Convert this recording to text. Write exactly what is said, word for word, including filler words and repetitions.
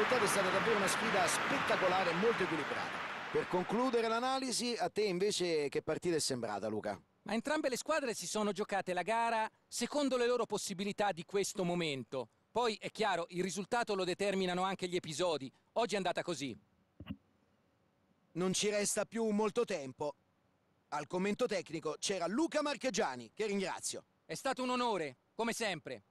risultato è stata davvero una sfida spettacolare e molto equilibrata. Per concludere l'analisi, a te invece che partita è sembrata, Luca? Ma entrambe le squadre si sono giocate la gara secondo le loro possibilità di questo momento. Poi, è chiaro, il risultato lo determinano anche gli episodi. Oggi è andata così. Non ci resta più molto tempo. Al commento tecnico c'era Luca Marchegiani, che ringrazio. È stato un onore, come sempre.